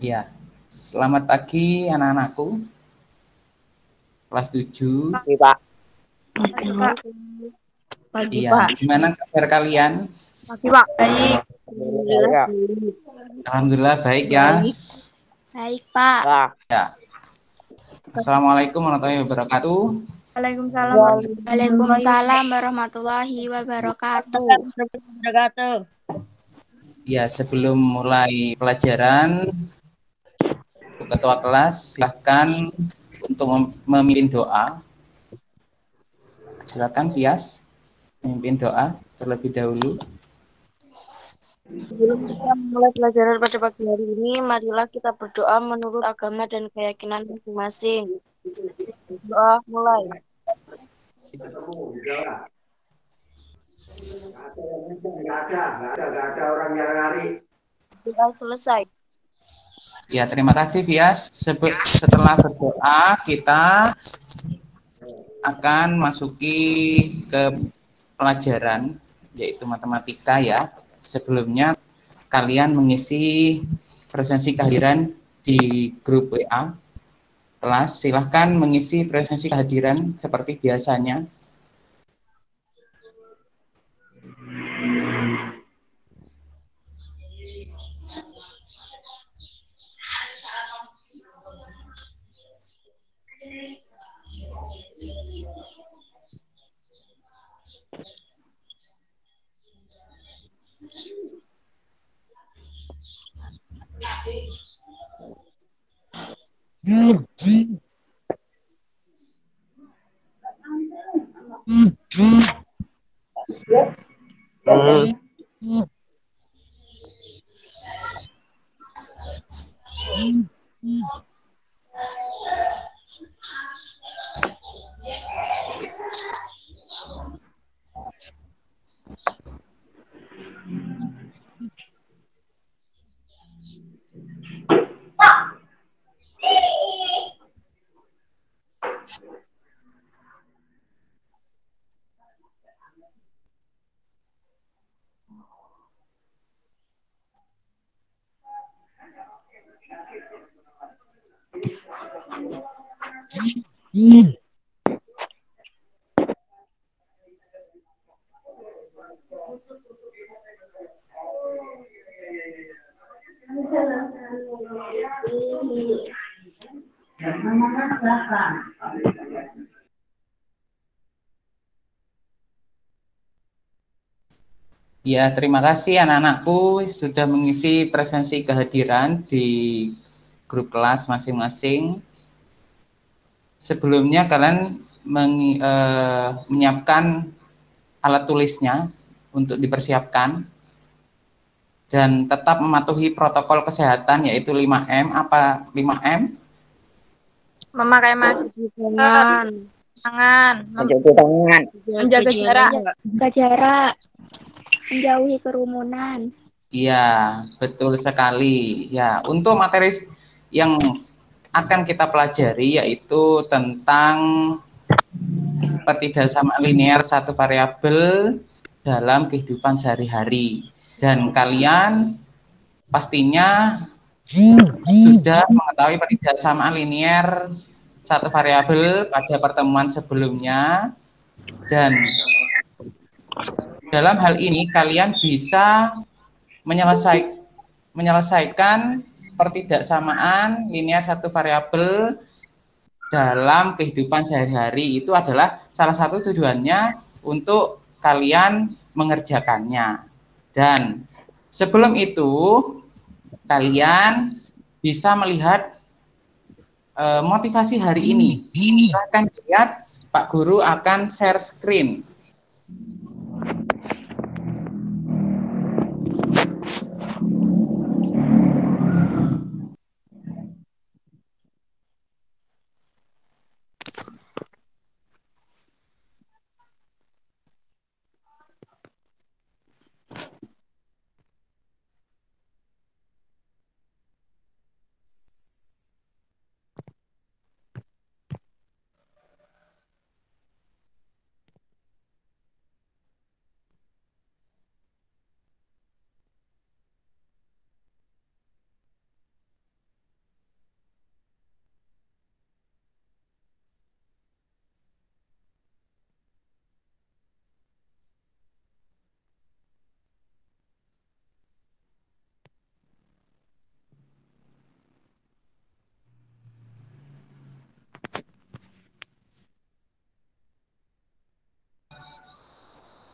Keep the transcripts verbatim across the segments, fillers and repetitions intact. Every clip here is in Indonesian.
Ya, selamat pagi anak-anakku, kelas tujuh. Pagi, Pak. Pagi, Pak. Pagi, Iya, Pak. gimana kabar kalian? Pagi, Pak. Baik. Alhamdulillah, ya. Alhamdulillah baik ya. Baik. Baik, Pak. Pak. Ya. Assalamualaikum warahmatullahi wabarakatuh. Waalaikumsalam. Waalaikumsalam warahmatullahi wabarakatuh. Wabarakatuh. Ya, sebelum mulai pelajaran, ketua kelas silahkan untuk mem- memimpin doa. Silakan Fias, memimpin doa terlebih dahulu. Sebelum kita mulai pelajaran pada pagi hari ini, marilah kita berdoa menurut agama dan keyakinan masing-masing. Doa mulai. Nggak ada, nggak ada, nggak ada orang yang lari. Doa selesai. Ya, terima kasih Fias. Sebe- setelah berdoa, kita akan masuki ke pelajaran, yaitu matematika ya. Sebelumnya, kalian mengisi presensi kehadiran di grup W A kelas. Silahkan mengisi presensi kehadiran seperti biasanya. Ya, terima kasih anak-anakku sudah mengisi presensi kehadiran di grup kelas masing-masing. Sebelumnya kalian meng, eh, menyiapkan alat tulisnya untuk dipersiapkan dan tetap mematuhi protokol kesehatan yaitu lima M. Apa lima M? Memakai masker, Tangan. tangan, Mencuci tangan. menjaga jarak, Jaga jarak, menjauhi kerumunan. Iya, betul sekali. Ya, untuk materi yang akan kita pelajari yaitu tentang ketidaksamaan linear satu variabel dalam kehidupan sehari-hari. Dan kalian pastinya sudah mengetahui ketidaksamaan linear satu variabel pada pertemuan sebelumnya, dan dalam hal ini kalian bisa menyelesaikan menyelesaikan pertidaksamaan linear satu variabel dalam kehidupan sehari-hari. Itu adalah salah satu tujuannya untuk kalian mengerjakannya. Dan sebelum itu kalian bisa melihat eh, motivasi hari ini. Silahkan lihat, Pak Guru akan share screen.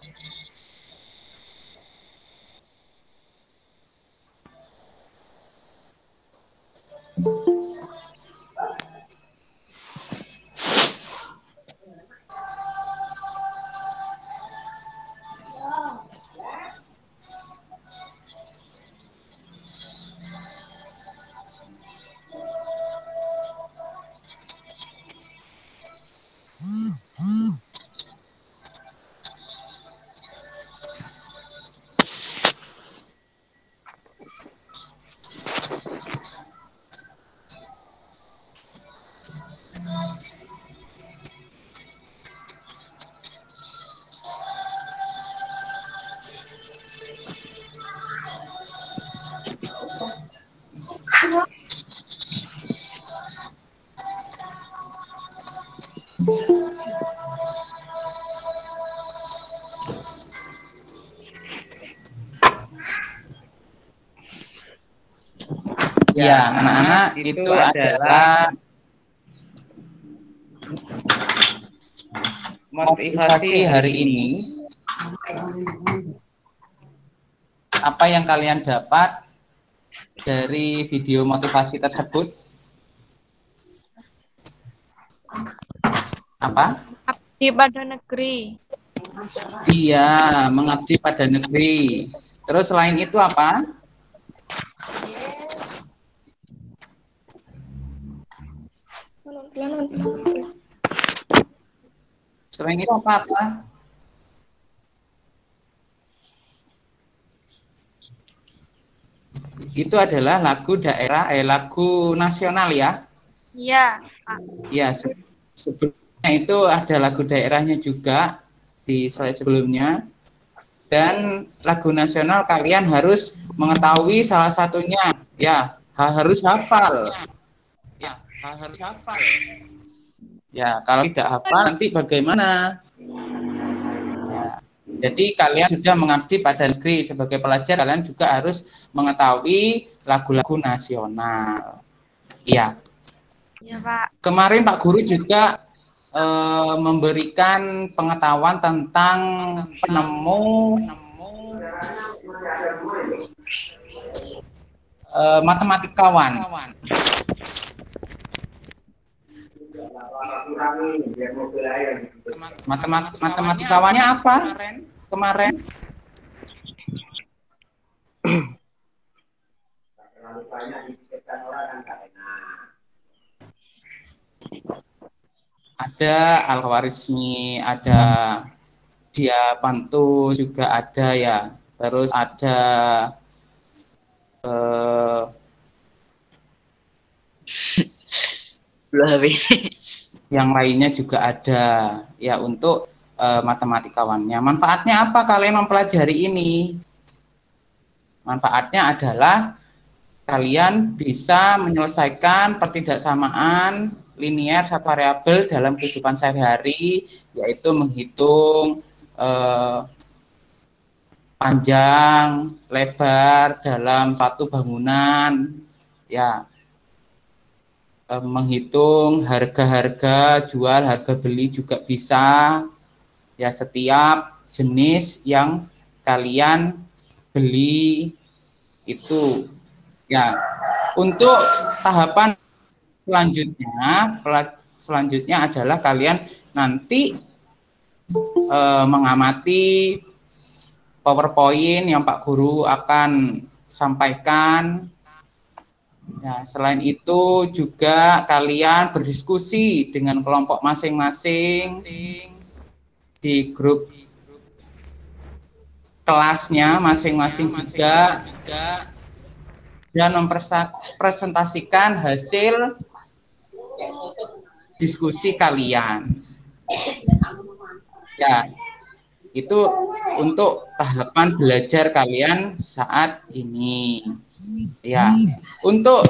Ya, anak-anak, itu adalah motivasi hari ini. Apa yang kalian dapat dari video motivasi tersebut? Apa? Abdi pada negeri. Iya, mengabdi pada negeri. Terus selain itu apa? Selain itu apa-apa? Itu adalah lagu daerah, eh lagu nasional ya? Iya, Pak. Ya, se sebelumnya itu ada lagu daerahnya juga di slide sebelumnya. Dan lagu nasional kalian harus mengetahui salah satunya. Ya, harus hafal. Ya, harus hafal. Ya, kalau tidak hafal nanti bagaimana? Ya, jadi kalian sudah mengabdi pada negeri sebagai pelajar, kalian juga harus mengetahui lagu-lagu nasional. Ya. Iya, Pak. Kemarin Pak Guru juga eh, memberikan pengetahuan tentang penemu eh, matematikawan. Matemat matematikawannya apa kemarin? Ada Al-Khawarizmi, ada Diapantu juga ada ya. Terus ada eh, yang lainnya juga ada ya untuk uh, matematikawannya. Manfaatnya apa kalian mempelajari ini? Manfaatnya adalah kalian bisa menyelesaikan pertidaksamaan linier satu variabel dalam kehidupan sehari-hari, yaitu menghitung uh, panjang, lebar dalam satu bangunan, ya. Menghitung harga-harga jual, harga beli juga bisa ya, setiap jenis yang kalian beli itu ya. Untuk tahapan selanjutnya selanjutnya adalah kalian nanti eh, mengamati PowerPoint yang Pak Guru akan sampaikan. Ya, selain itu juga kalian berdiskusi dengan kelompok masing-masing di grup kelasnya masing-masing juga, dan mempresentasikan hasil diskusi kalian. Ya, itu untuk tahapan belajar kalian saat ini. Ya, untuk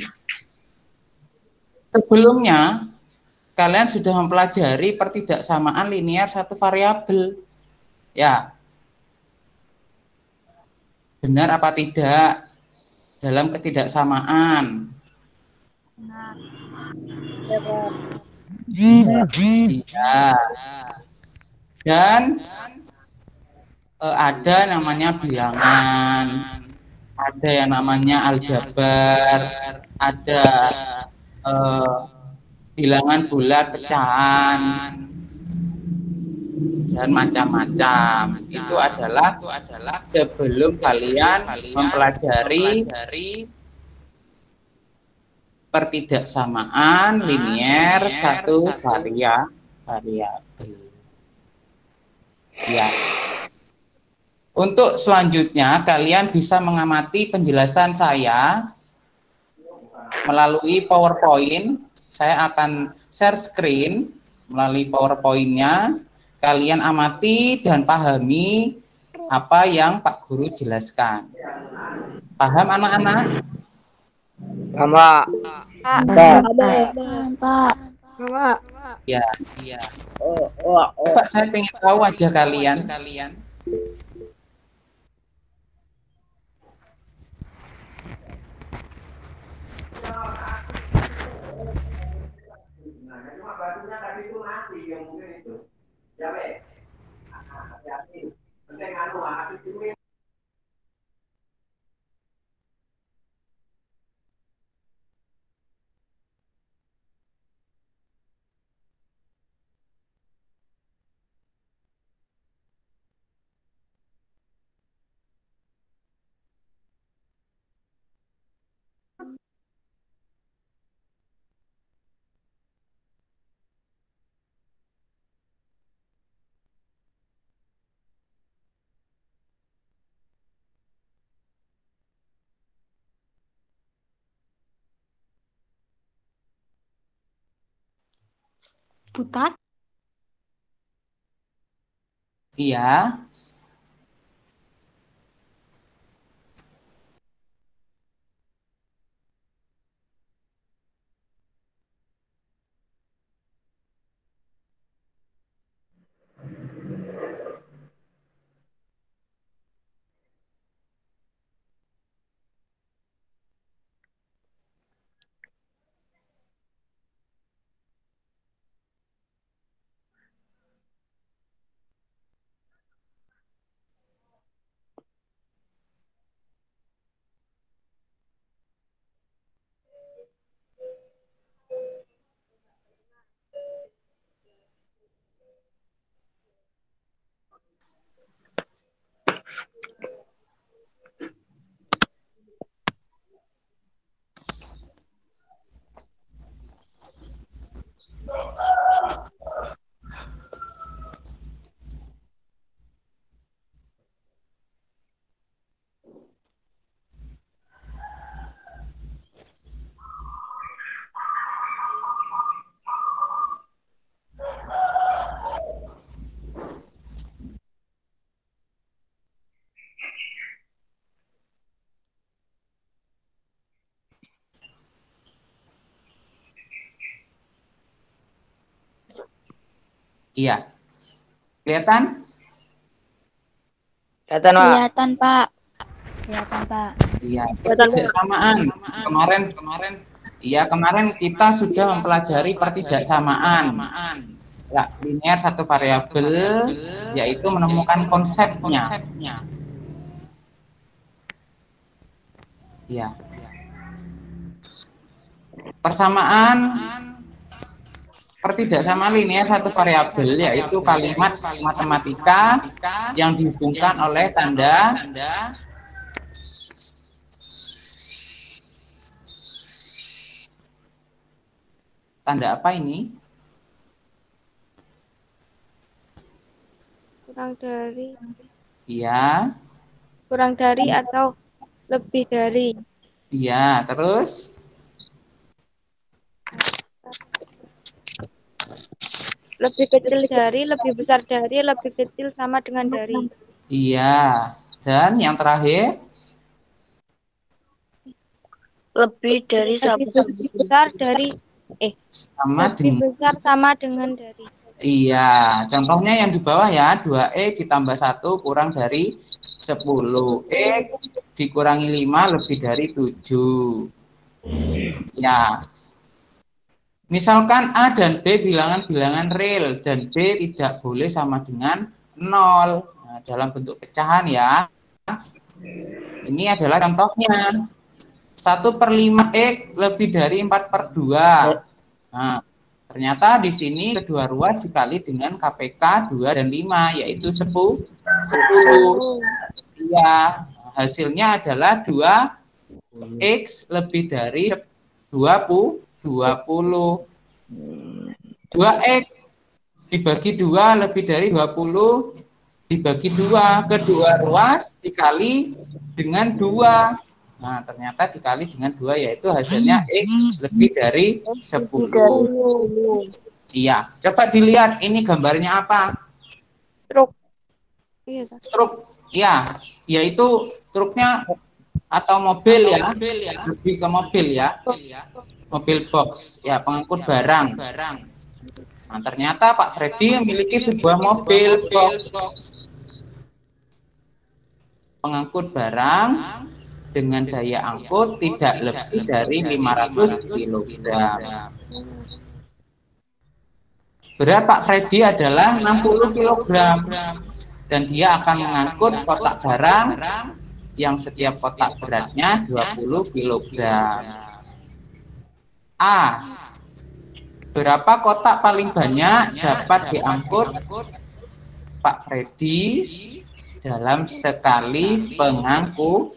sebelumnya kalian sudah mempelajari pertidaksamaan linier satu variabel. Ya, benar apa tidak dalam ketidaksamaan? Benar. Iya. Dan eh, ada namanya bilangan, ada yang namanya aljabar, ada eh, bilangan bulat pecahan, dan macam-macam. Itu adalah itu adalah sebelum kalian mempelajari pertidaksamaan linier satu varia variabel. Ya. Untuk selanjutnya kalian bisa mengamati penjelasan saya melalui PowerPoint. Saya akan share screen melalui PowerPoint-nya. Kalian amati dan pahami apa yang Pak Guru jelaskan. Paham anak-anak? Paham, Pak. Paham, Pak. Pak. Ya, iya. Oh, oh, oh. Pak, saya pengen tahu aja kalian. Kalian. Cuma batunya tadi itu nanti yang mungkin itu. Ya, Be. Hati-hati. Penting anu, hati dulu. Putat? Iya. Iya. Kelihatan? Kelihatan, Pak. Kelihatan, Pak. Kelihatan, Pak. Iya, pertidaksamaan. Kemarin kemarin iya, kemarin kita sudah mempelajari pertidaksamaan. Ya, linear satu variabel yaitu menemukan konsepnya. Iya. Persamaan pertidaksamaan linear satu variabel yaitu kalimat matematika yang dihubungkan oleh tanda tanda apa ini? Kurang dari. Iya. Kurang dari atau lebih dari. Iya, terus? Lebih kecil dari, lebih besar dari, lebih kecil sama dengan dari. Iya. Dan yang terakhir? Lebih dari Lebih sama besar dari, eh, Sama lebih dengan. besar sama dengan dari. Iya, contohnya yang di bawah ya, dua E ditambah satu kurang dari sepuluh. E dikurangi lima lebih dari tujuh. Ya. Misalkan A dan B bilangan-bilangan real dan B tidak boleh sama dengan nol. Nah, dalam bentuk pecahan ya. Ini adalah contohnya. satu per lima X lebih dari empat per dua. Nah, ternyata di sini kedua ruas dikali dengan K P K dua dan lima, yaitu sepuluh. Ya, hasilnya adalah dua X lebih dari dua puluh. dua X dibagi dua lebih dari dua puluh, dibagi dua, kedua ruas dikali dengan dua. Nah, ternyata dikali dengan dua, yaitu hasilnya X lebih dari sepuluh. Iya, coba dilihat ini gambarnya apa? Truk. Iya, Truk, ya, yaitu truknya atau mobil ya, lebih ke mobil ya, mobil box, ya pengangkut barang. Nah, ternyata Pak Freddy memiliki sebuah mobil box pengangkut barang dengan daya angkut tidak lebih dari lima ratus kilogram. Berat Pak Freddy adalah enam puluh kilogram dan dia akan mengangkut kotak barang yang setiap kotak beratnya dua puluh kilogram. A. Berapa kotak paling banyak dapat diangkut Pak Freddy dalam sekali pengangkutan?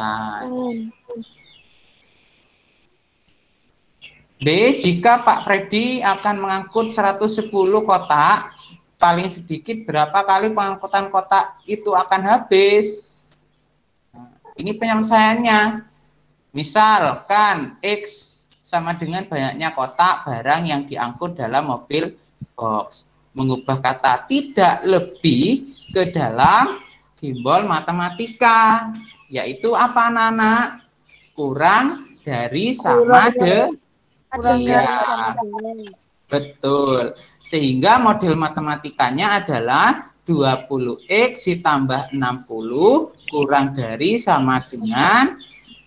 B. Jika Pak Freddy akan mengangkut seratus sepuluh kotak, paling sedikit berapa kali pengangkutan kotak itu akan habis? Nah, ini penyelesaiannya. Misalkan X sama dengan banyaknya kotak barang yang diangkut dalam mobil box. Mengubah kata tidak lebih ke dalam simbol matematika, yaitu apa anak-anak? Kurang dari sama de. Iya, betul. Sehingga model matematikanya adalah dua puluh X ditambah enam puluh kurang dari sama dengan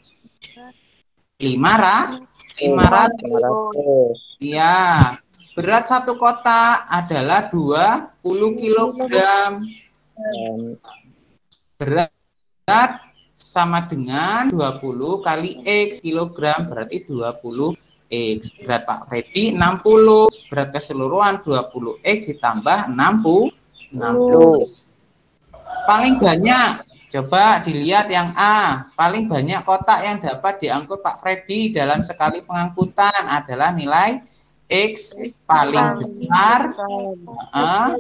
lima ratus. Iya. Berat satu kotak adalah dua puluh kilogram. Berat sama dengan dua puluh kali X kilogram, berarti dua puluh X. Berat Pak Freddy enam puluh, berat keseluruhan dua puluh X ditambah enam puluh. Paling banyak, coba dilihat yang A. Paling banyak kotak yang dapat diangkut Pak Freddy dalam sekali pengangkutan adalah nilai X paling besar. Uh,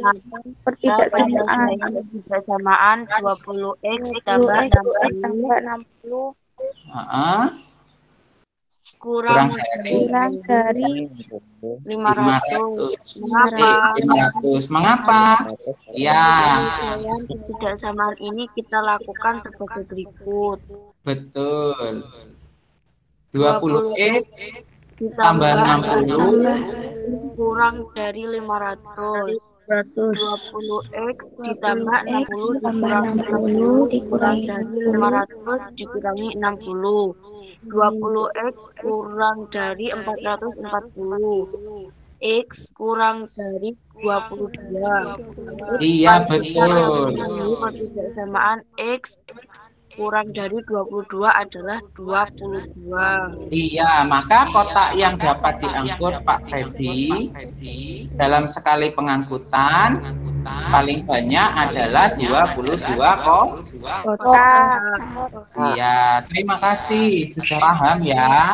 Persamaan dua puluh X ditambah enam puluh. Uh, kurang, kurang dari, dari lima ratus. Mengapa? lima ratus. Mengapa? Ya. Ketidaksamaan ini kita lakukan sebagai berikut. Betul. dua puluh X tambah enam puluh kurang dari lima ratus. dua puluh X ditambah enam puluh dikurang enam puluh dikurang dari lima ratus dikurangi enam puluh. dua puluh X kurang dari empat ratus empat puluh. X kurang dari dua puluh dua. Iya, betul. Persamaan X kurang dari dua puluh dua adalah dua puluh dua. Iya, maka kotak yang dapat diangkut Pak Freddy dalam sekali pengangkutan paling banyak adalah dua puluh dua kotak. Iya, terima kasih sudah paham ya.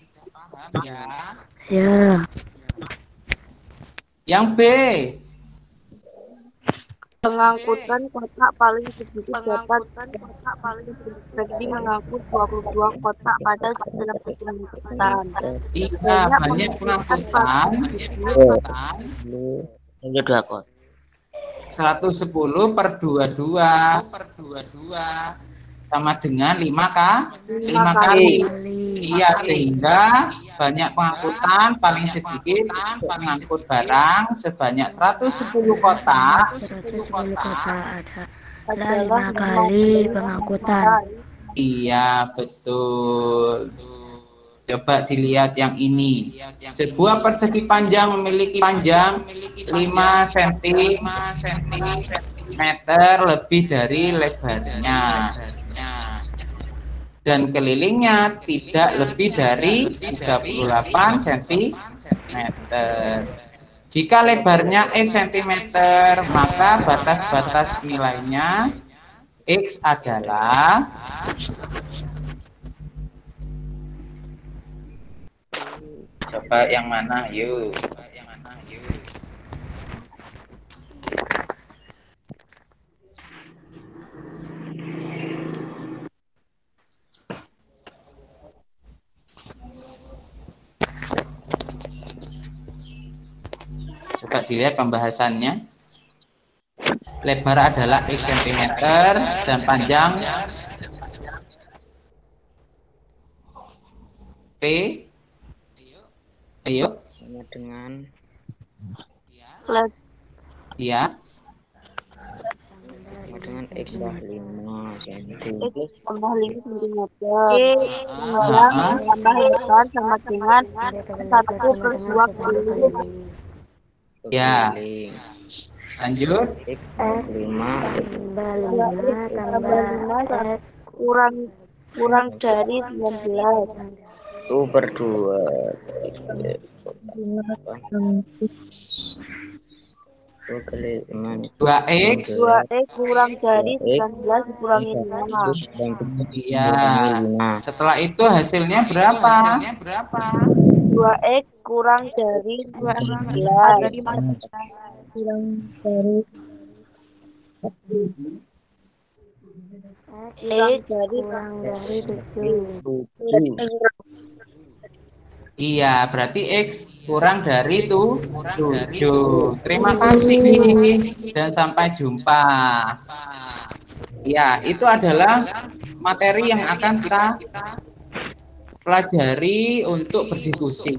Ya. Yang B. Pengangkutan kotak paling sedikit dapat kotak paling sedikit Freddy mengangkut dua puluh dua kotak pada setiap pengangkutan. Iya, banyak pengangkutan. Ini dua kotak. seratus sepuluh per dua puluh dua sama dengan lima kali. Iya, sehingga banyak pengangkutan paling sedikit pengangkut barang sebanyak seratus sepuluh kotak. seratus sepuluh kotak adalah lima kali pengangkutan. Iya, betul. Coba dilihat yang ini. Sebuah persegi panjang memiliki panjang lima sentimeter meter lebih dari lebarnya. Dan kelilingnya tidak lebih dari tiga puluh delapan sentimeter. Jika lebarnya X cm, maka batas-batas nilainya X adalah coba yang mana, yuk. Coba dilihat pembahasannya. Lebar adalah X cm dan panjang P. Ayo. Sama dengan Iya. sama dengan X lah lima sentimeter. X tambah lima sentimeter. Panjang tambah lebar sama dengan satu plus dua kali. Ya. Keliling. Lanjut. X lima Tambah lima tambah X Kurang kurang dari sembilan belas. itu berdua. Dua kali lima. dua X. dua X kurang dari sembilan belas dikurangi lima. Iya. Setelah itu hasilnya berapa? dua X kurang dari sembilan belas. Kurang dari X kurang dari tujuh. Iya, berarti X kurang dari itu tujuh. Terima kasih dan sampai jumpa. Ya, itu adalah materi yang akan kita pelajari untuk berdiskusi.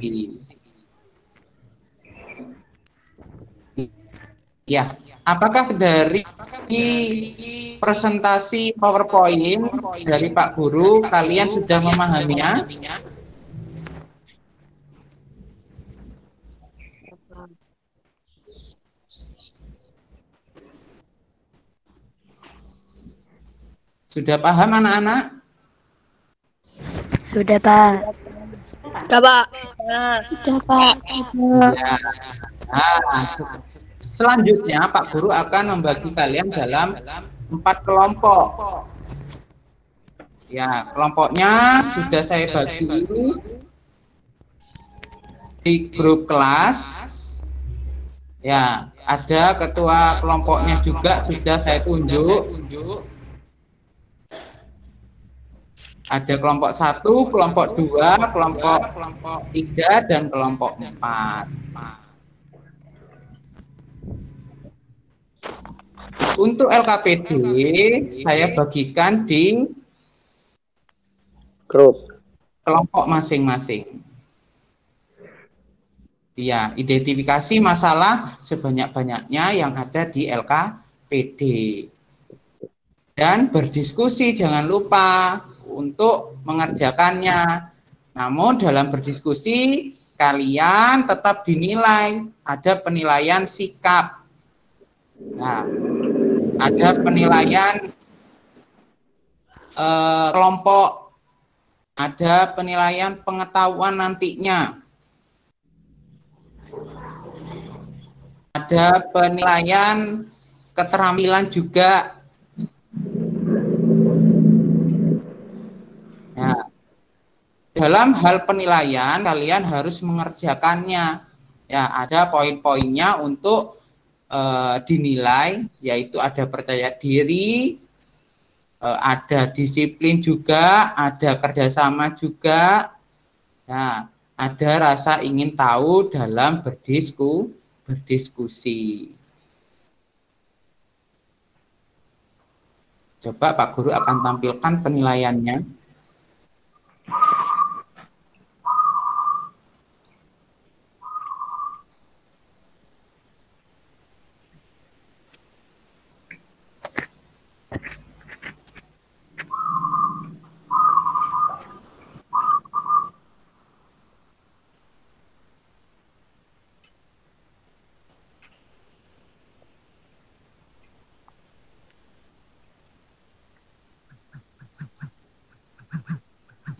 Ya, apakah dari presentasi PowerPoint dari Pak Guru kalian sudah memahaminya? Sudah paham anak-anak? Sudah, Pak. Sudah, Pak. Sudah, Pak. Ya. Nah, selanjutnya Pak Guru akan membagi kalian dalam empat kelompok. Ya, kelompoknya sudah saya bagi di grup kelas. Ya, ada ketua kelompoknya juga sudah saya tunjuk. Ada kelompok satu, kelompok dua, kelompok tiga, dan kelompok empat. Untuk L K P D saya bagikan di grup kelompok masing-masing. Ya, identifikasi masalah sebanyak-banyaknya yang ada di L K P D. Dan berdiskusi jangan lupa untuk mengerjakannya. Namun dalam berdiskusi kalian tetap dinilai, ada penilaian sikap. Nah, ada penilaian eh, kelompok, ada penilaian pengetahuan nantinya, ada penilaian keterampilan juga. Nah, dalam hal penilaian kalian harus mengerjakannya. Ya, ada poin-poinnya untuk uh, dinilai, yaitu ada percaya diri, uh, ada disiplin juga, ada kerjasama juga. Nah, ada rasa ingin tahu dalam berdisku, berdiskusi. Coba Pak Guru akan tampilkan penilaiannya.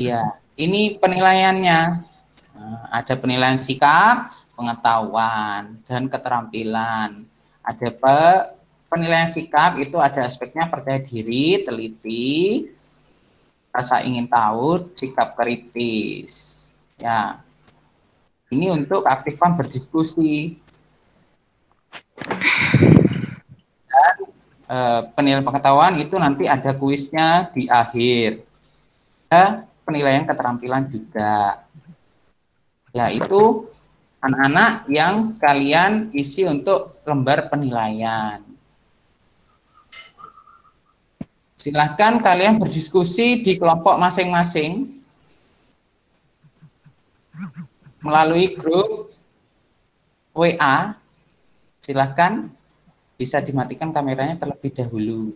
Ya, ini penilaiannya. Nah, ada penilaian sikap, pengetahuan, dan keterampilan. Ada pe, penilaian sikap itu ada aspeknya percaya diri, teliti, rasa ingin tahu, sikap kritis. Ya, ini untuk keaktifan berdiskusi. Dan e, penilaian pengetahuan itu nanti ada kuisnya di akhir. Ada penilaian keterampilan juga. Yaitu anak-anak yang kalian isi untuk lembar penilaian. Silahkan kalian berdiskusi di kelompok masing-masing melalui grup W A. Silahkan, bisa dimatikan kameranya terlebih dahulu.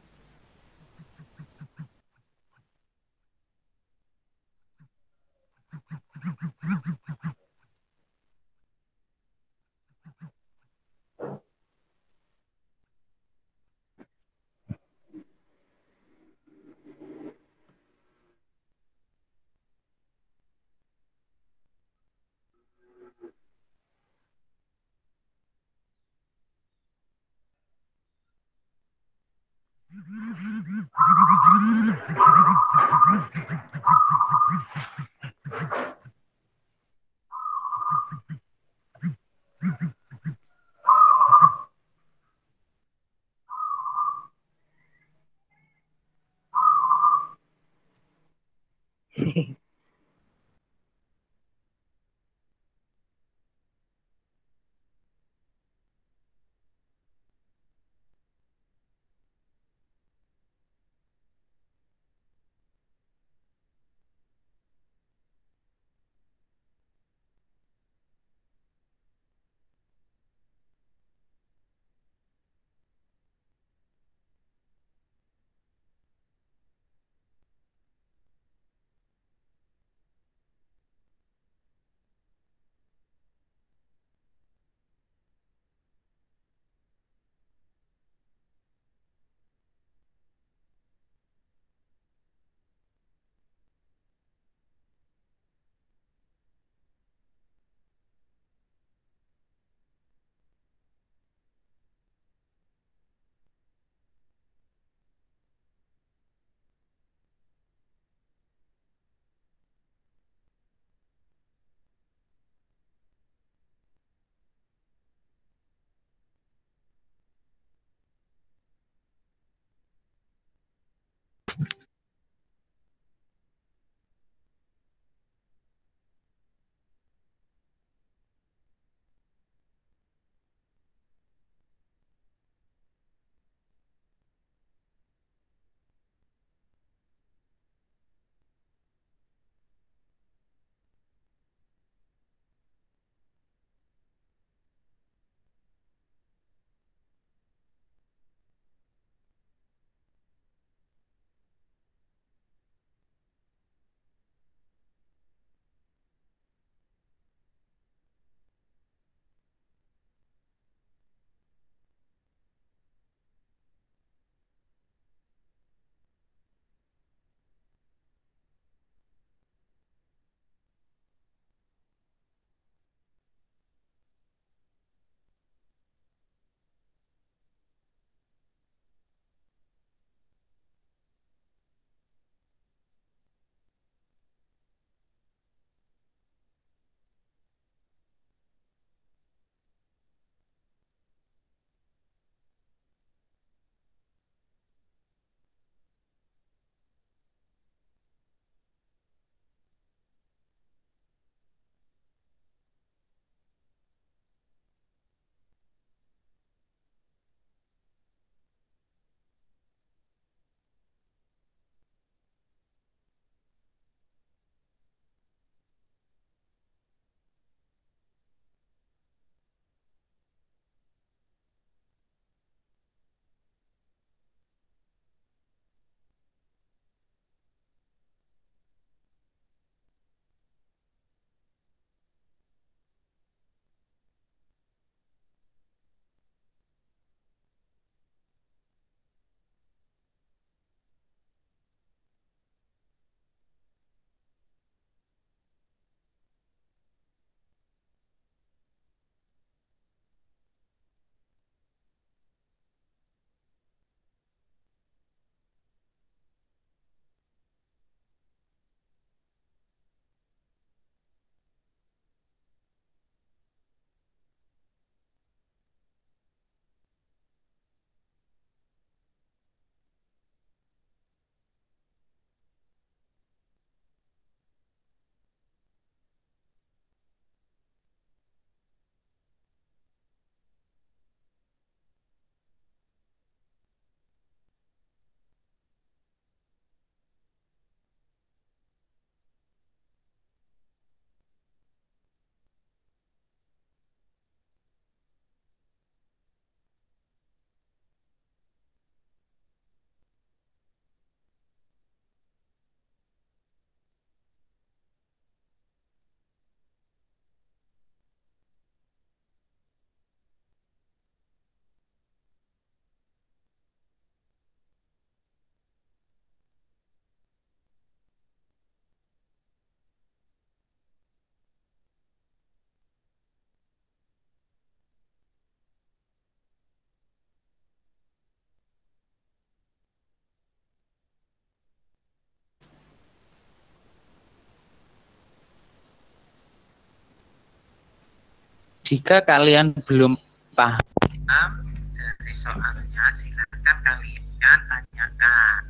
Jika kalian belum paham dari soalnya, silakan kalian tanyakan.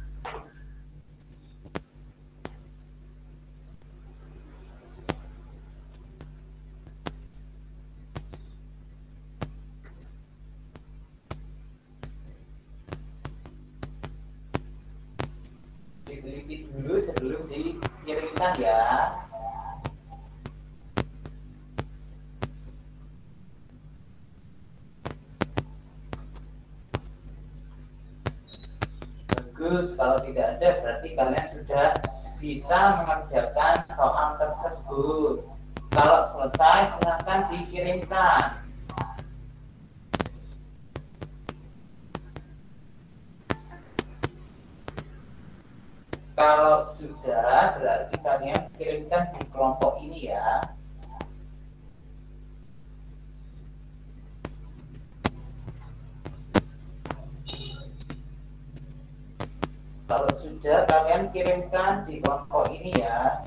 Diteliti dulu sebelum dikirimkan ya. Bagus, kalau tidak ada berarti kalian sudah bisa mengerjakan soal tersebut. Kalau selesai silakan dikirimkan. Kalau sudah berarti kalian kirimkan di kelompok ini ya. Kalau sudah kalian kirimkan di kelompok ini ya.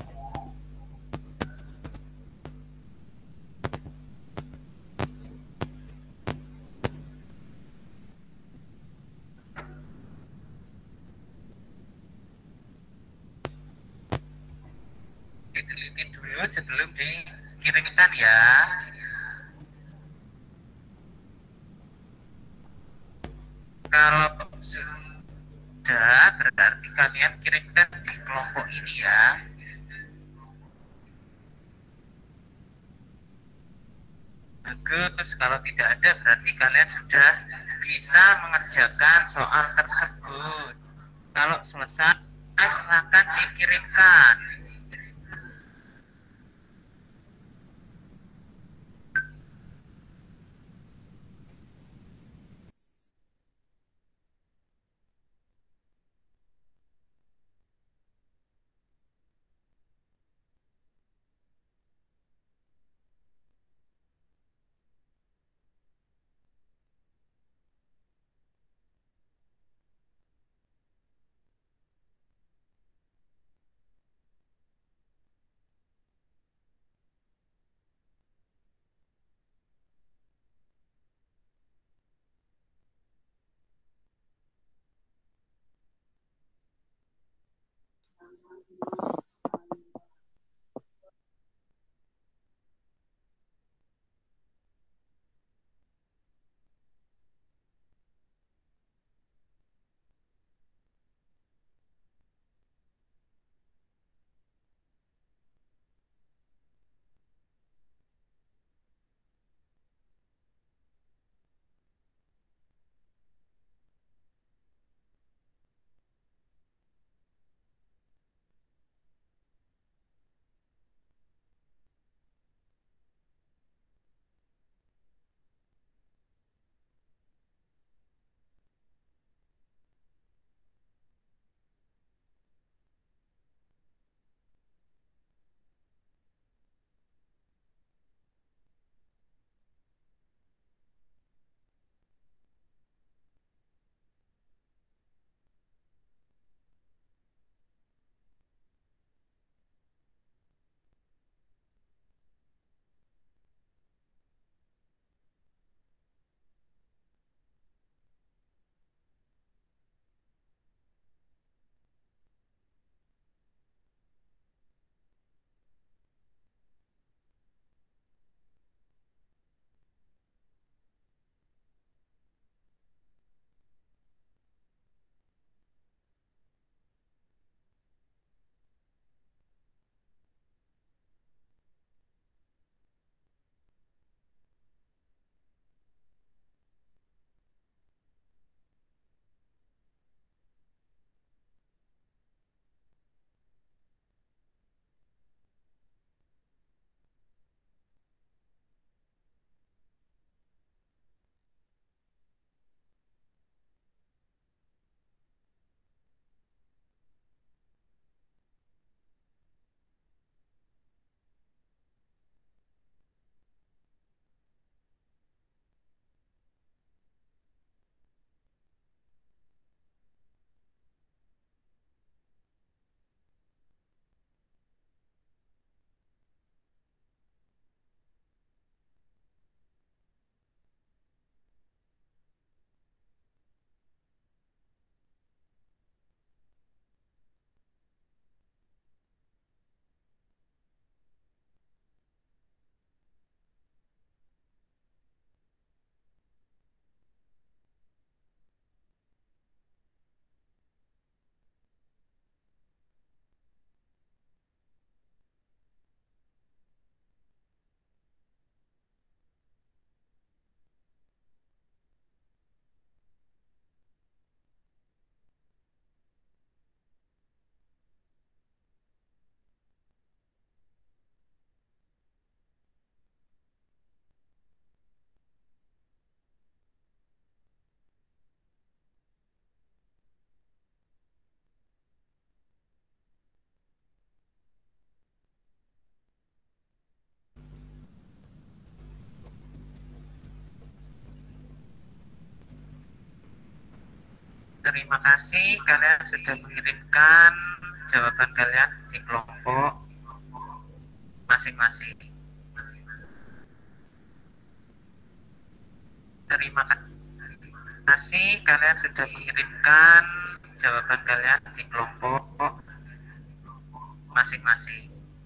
Diteliti dulu sebelum dikirimkan ya. Kalau sudah berarti kalian kirimkan di kelompok ini ya. Bagus, kalau tidak ada berarti kalian sudah bisa mengerjakan soal tersebut. Kalau selesai silakan dikirimkan. Terima kasih kalian sudah mengirimkan jawaban kalian di kelompok masing-masing. Terima kasih kalian sudah mengirimkan jawaban kalian di kelompok masing-masing.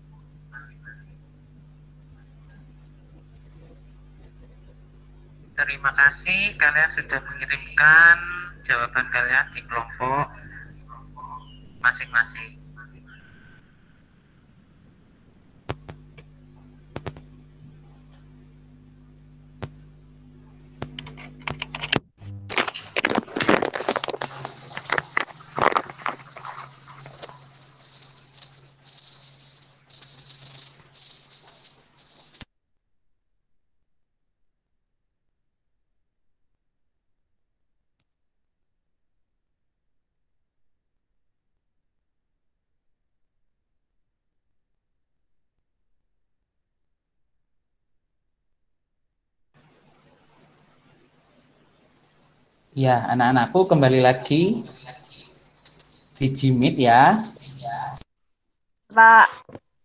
Terima kasih kalian sudah mengirimkan jawaban kalian di kelompok masing-masing. Ya, anak-anakku kembali lagi di Jimit ya. Pak.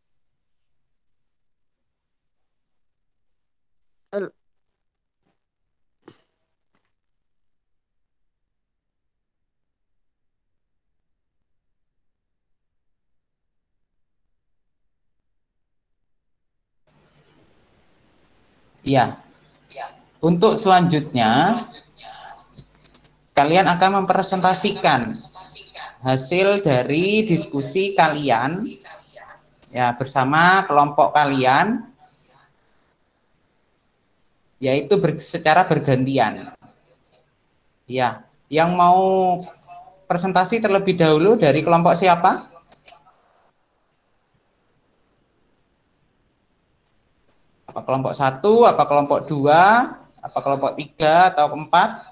Ya, untuk selanjutnya kalian akan mempresentasikan hasil dari diskusi kalian ya bersama kelompok kalian, yaitu ber, secara bergantian. Ya, yang mau presentasi terlebih dahulu dari kelompok siapa? Apa kelompok satu, apa kelompok dua, apa kelompok tiga atau empat?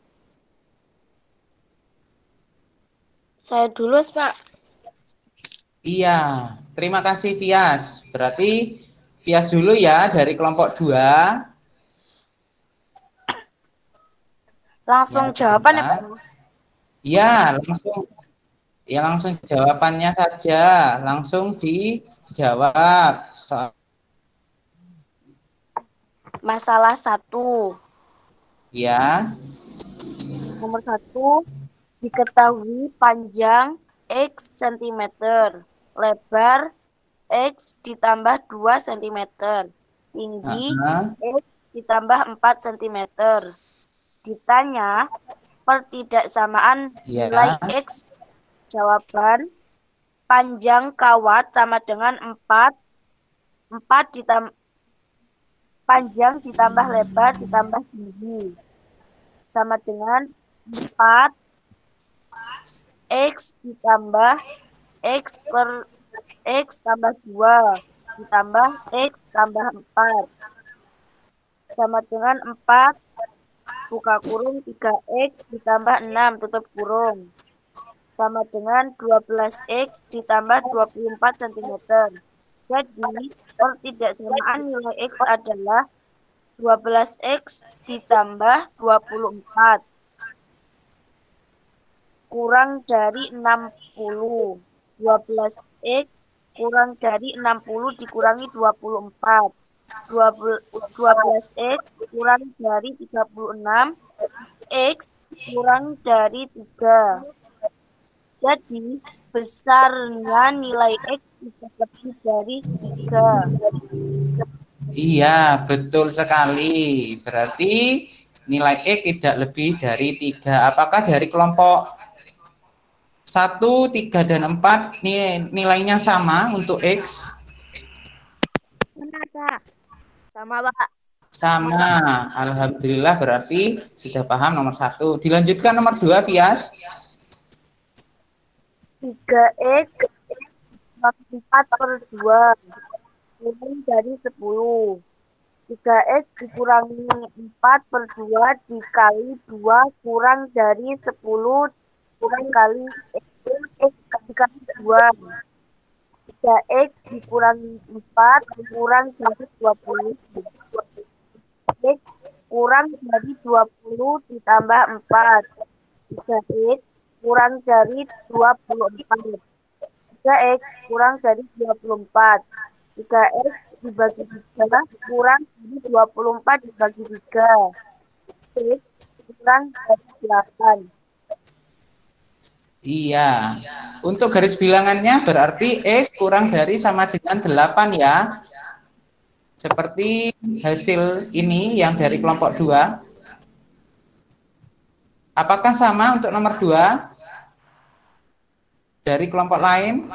Saya dulu, Pak. Iya, terima kasih Vias. Berarti Vias dulu ya dari kelompok dua. Langsung Ya, jawaban ya, Pak? Iya, langsung. Ya langsung jawabannya saja, langsung dijawab. So Masalah satu. ya. Nomor satu, diketahui panjang X cm, lebar X ditambah dua cm, tinggi Uh-huh. X ditambah empat cm. Ditanya pertidaksamaan Ya. nilai X. Jawaban, panjang kawat sama dengan empat. empat ditambah panjang ditambah lebar ditambah tinggi sama dengan empat X ditambah X per X tambah dua ditambah X tambah empat sama dengan empat buka kurung tiga X ditambah enam tutup kurung sama dengan dua belas X ditambah dua puluh empat cm. Jadi pertidaksamaan nilai X adalah dua belas X ditambah dua puluh empat kurang dari enam puluh. dua belas X kurang dari enam puluh dikurangi dua puluh empat. dua belas X kurang dari tiga puluh enam. X kurang dari tiga. Jadi besarnya nilai X bisa lebih dari tiga. Iya, betul sekali. Berarti nilai X tidak lebih dari tiga. Apakah dari kelompok satu, tiga, dan empat nilainya sama untuk X? Benar, Pak. Sama, Pak. Sama. Alhamdulillah berarti sudah paham nomor satu. Dilanjutkan nomor dua, Vias. tiga X empat per dua kurang dari sepuluh. tiga X dikurangi empat per dua dikali dua kurang dari sepuluh kurang kali X dikali dua. tiga X dikurangi empat kurang dari dua puluh. X kurang dari dua puluh ditambah empat. tiga X kurang dari dua puluh empat. tiga X kurang dari dua puluh empat. tiga X dibagi tiga kurang dari dua puluh empat dibagi tiga. X kurang dari delapan. Iya. Untuk garis bilangannya berarti X kurang dari sama dengan delapan ya. Seperti hasil ini yang dari kelompok dua. Apakah sama untuk nomor dua? Dari kelompok lain?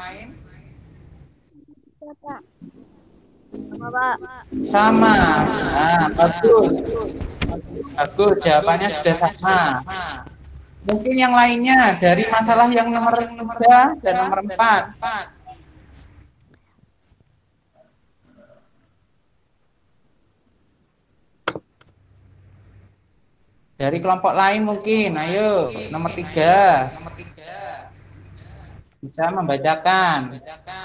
Sama, Pak. Sama. Nah, bagus. Bagus, jawabannya sudah sama. Mungkin yang lainnya dari masalah yang nomor tiga dan nomor empat. Dari kelompok lain mungkin, ayo nomor tiga. Bisa membacakan.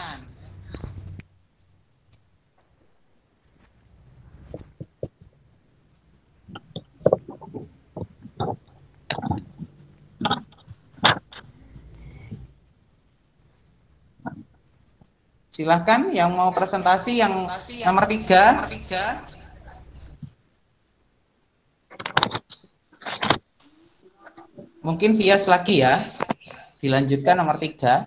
Silahkan yang mau presentasi yang nomor tiga. Mungkin Vias lagi ya. Dilanjutkan nomor tiga.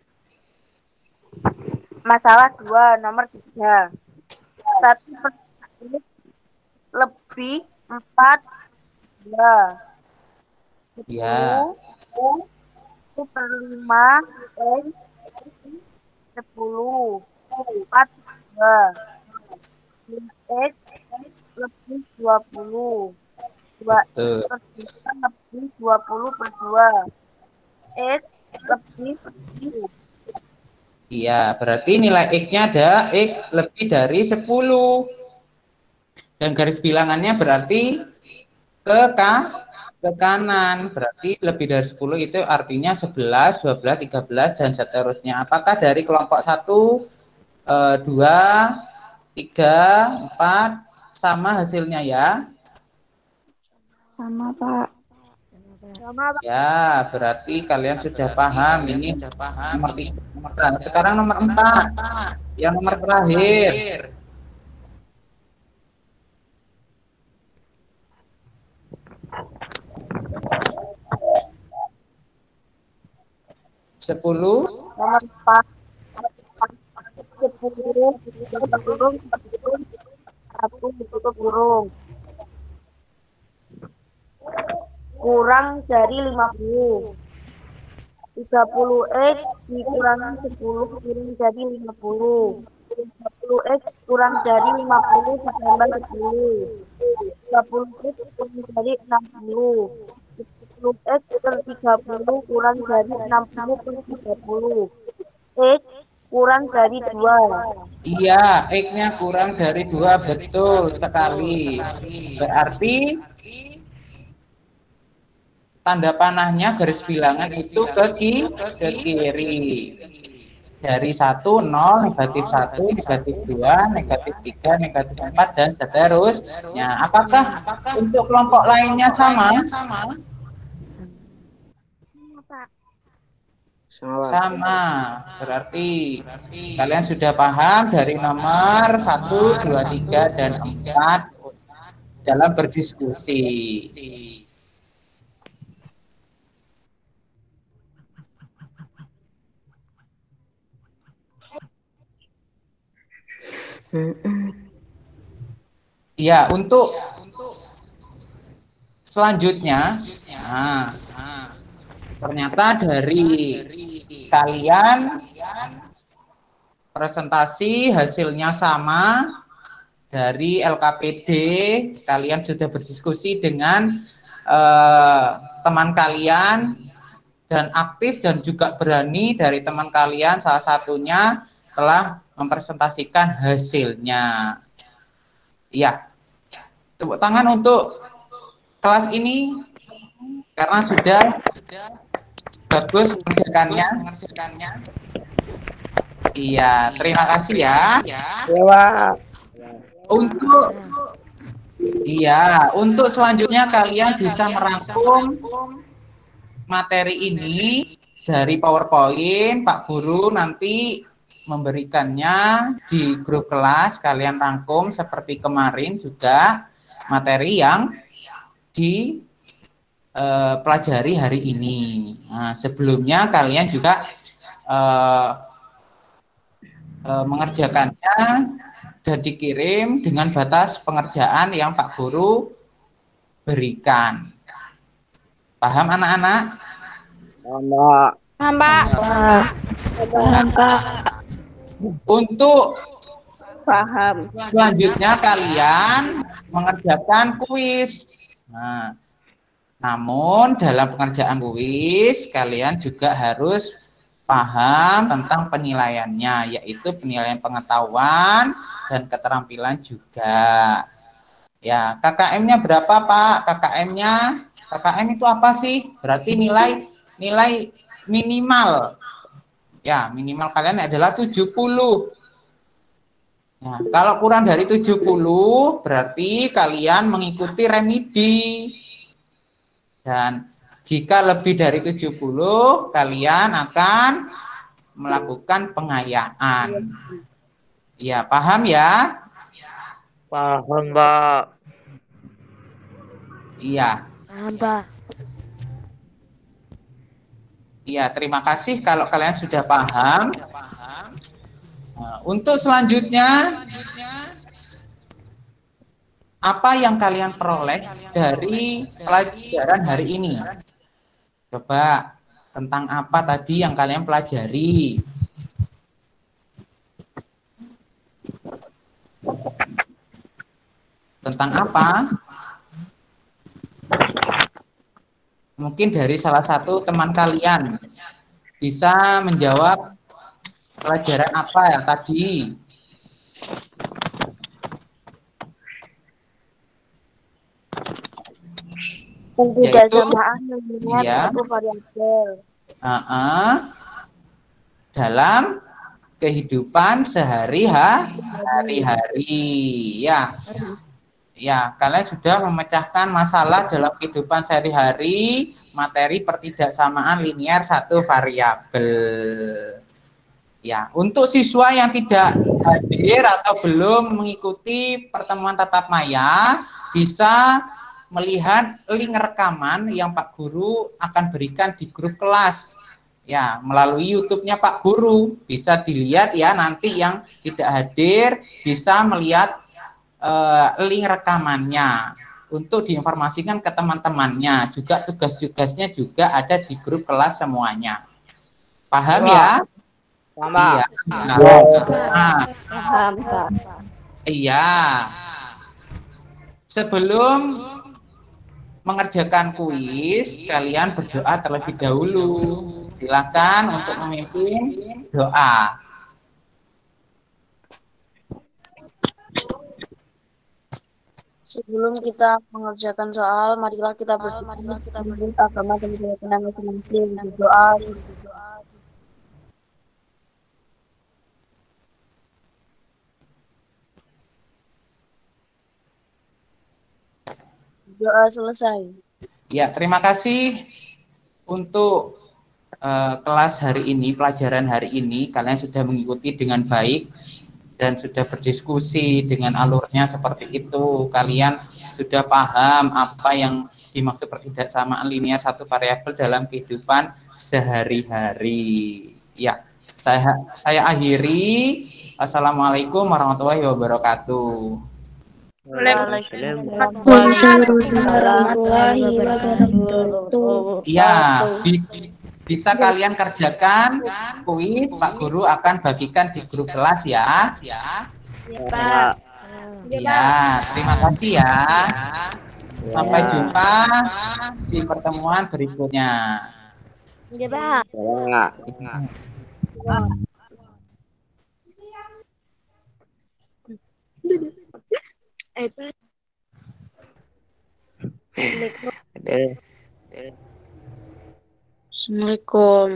Masalah dua, nomor tiga. Satu per lebih empat dua. Ya. Satu per lima X sepuluh. Empat dua. X lebih dua puluh. Dua Betul. per tiga lebih dua puluh per dua. X lebih sepuluh. Iya, berarti nilai X-nya ada X lebih dari sepuluh. Dan garis bilangannya berarti ke K, ke kanan. Berarti lebih dari sepuluh itu artinya sebelas, dua belas, tiga belas, dan seterusnya. Apakah dari kelompok satu, dua, tiga, empat, sama hasilnya ya? Sama, Pak. Sama, Pak. Ya, berarti kalian sudah paham. Ini sudah paham. Nomor tiga. Nah, sekarang nomor empat, yang nomor terakhir. Sepuluh. Nomor empat. Sepuluh. Burung. Satu tutup burung. Kurang dari lima puluh. tiga puluh X dikurangi sepuluh kurang dari lima puluh. tiga puluh X kurang dari lima puluh ditambah sepuluh. tiga puluh X kurang dari enam puluh. tiga puluh X per tiga puluh kurang dari enam puluh per tiga puluh. X kurang dari dua. Iya, X-nya kurang dari dua, betul sekali. Berarti tanda panahnya garis bilangan itu ke, ki, ke kiri. Dari satu, nol, negatif satu, negatif dua, negatif tiga, negatif empat, dan seterusnya. Apakah untuk kelompok lainnya sama? Sama. Berarti kalian sudah paham dari nomor satu, dua, tiga, dan empat dalam berdiskusi. Ya, untuk selanjutnya, nah, ternyata dari kalian presentasi hasilnya sama. Dari L K P D kalian sudah berdiskusi dengan eh, teman kalian dan aktif dan juga berani dari teman kalian salah satunya telah mempresentasikan hasilnya. Ya, tepuk tangan untuk kelas ini karena sudah bagus mengerjakannya. Iya, terima kasih ya. Ya, Untuk iya, untuk selanjutnya kalian bisa merangkum materi ini dari PowerPoint, Pak Guru nanti memberikannya di grup kelas, kalian rangkum seperti kemarin juga materi yang dipelajari hari ini. Nah, sebelumnya kalian juga eh, eh, mengerjakannya dan dikirim dengan batas pengerjaan yang Pak Guru berikan. Paham anak-anak? Mbak. Mbak. Nah, untuk Paham. selanjutnya kalian mengerjakan kuis. Nah, namun dalam pengerjaan kuis kalian juga harus paham tentang penilaiannya, yaitu penilaian pengetahuan dan keterampilan juga. Ya, K K M-nya berapa, Pak? K K M-nya, K K M itu apa sih? Berarti nilai nilai minimal. Ya, minimal kalian adalah tujuh puluh. Nah, kalau kurang dari tujuh puluh, berarti kalian mengikuti remedi. Dan jika lebih dari tujuh puluh, kalian akan melakukan pengayaan. Ya, paham ya? Paham, Mbak. Iya. Paham, Pak. Iya, terima kasih kalau kalian sudah paham. Nah, untuk selanjutnya, apa yang kalian peroleh dari pelajaran hari ini? Coba, tentang apa tadi yang kalian pelajari? Tentang apa? Mungkin dari salah satu teman kalian bisa menjawab pelajaran apa ya tadi? Ketidaksamaan mengingat ya, satu variabel. uh -uh, dalam kehidupan sehari-hari. Ya, ya, kalian sudah memecahkan masalah dalam kehidupan sehari-hari, materi pertidaksamaan linear satu variabel. Ya, untuk siswa yang tidak hadir atau belum mengikuti pertemuan tatap maya, bisa melihat link rekaman yang Pak Guru akan berikan di grup kelas. Ya, melalui YouTube-nya Pak Guru. Bisa dilihat ya, nanti yang tidak hadir bisa melihat uh, link rekamannya untuk diinformasikan ke teman-temannya. Juga tugas-tugasnya juga ada di grup kelas semuanya. Paham ya? Paham, Pak. Iya. Nah, Paham, Pak. iya. Sebelum mengerjakan kuis, kalian berdoa terlebih dahulu. Silakan untuk memimpin doa. Sebelum kita mengerjakan soal, marilah kita berdoa menurut agama dan keyakinan masing-masing. Berdoa. Doa selesai. Ya, terima kasih untuk uh, kelas hari ini, pelajaran hari ini. Kalian sudah mengikuti dengan baik dan sudah berdiskusi dengan alurnya seperti itu. Kalian sudah paham apa yang dimaksud pertidaksamaan linear satu variabel dalam kehidupan sehari-hari. Ya, saya saya akhiri. Assalamualaikum warahmatullahi wabarakatuh. Waalaikumsalam warahmatullahi wabarakatuh. Ya, bisa, bisa kalian kerjakan kuis. Pak Guru akan bagikan di grup kelas ya. Ya, Pak. Ya, terima kasih ya. Sampai jumpa di pertemuan berikutnya. Ya, Pak. Eh, Pak. Assalamualaikum.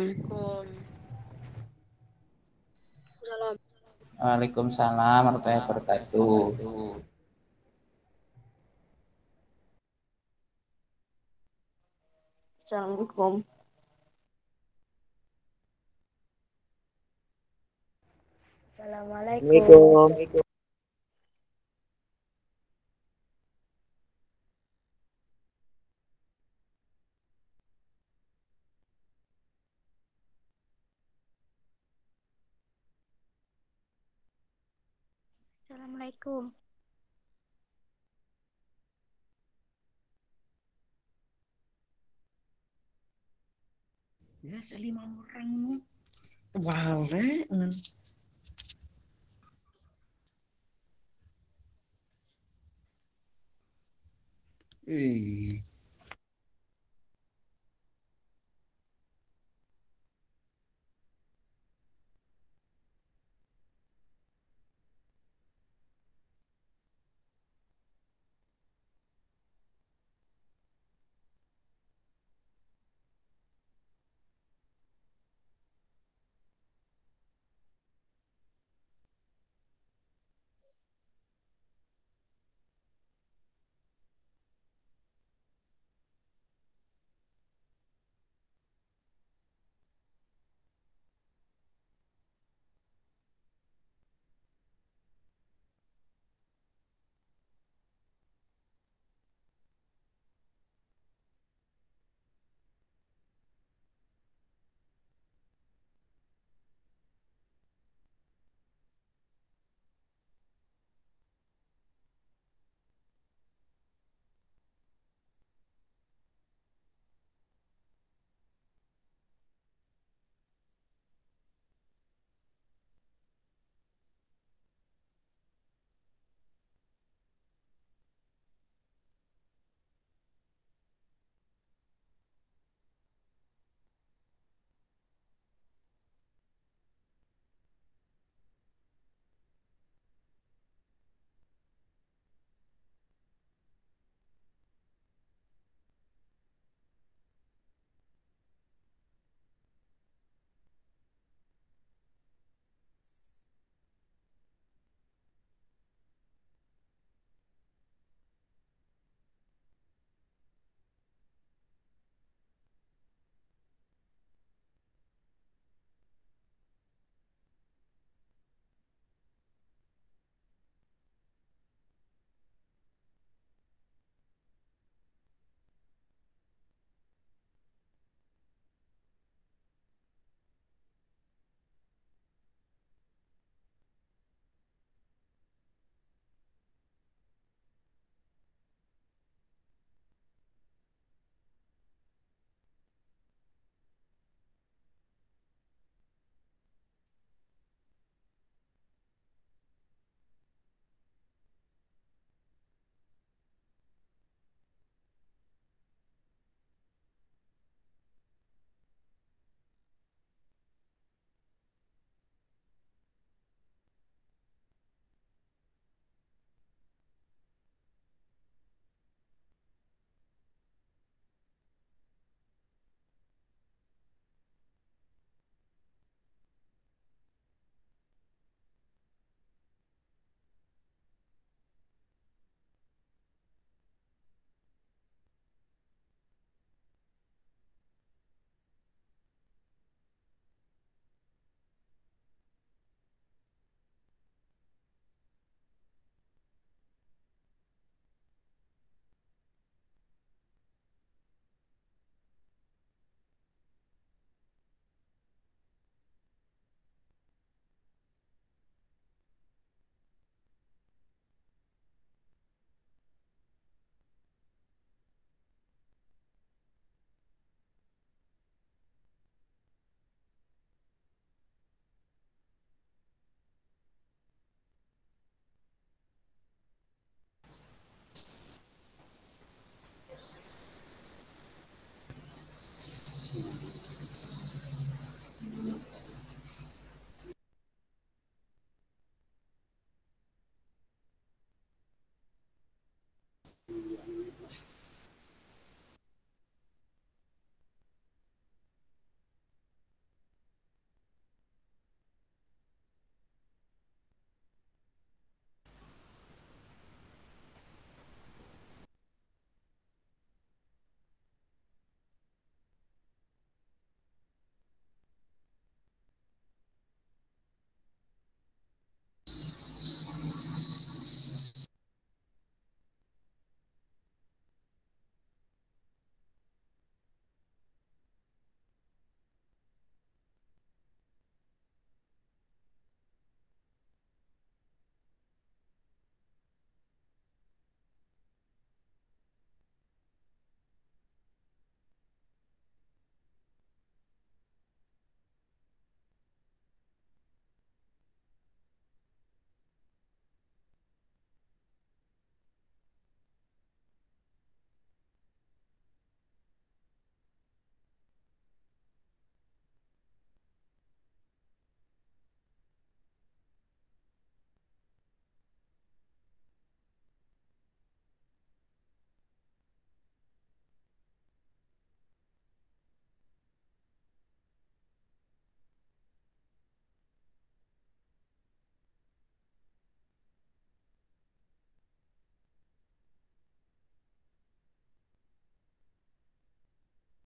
Waalaikumsalam warahmatullahi wabarakatuh. Assalamualaikum. Assalamualaikum. Assalamualaikum. Assalamualaikum. Ya, saya lima orang. Wow, eh. Eh.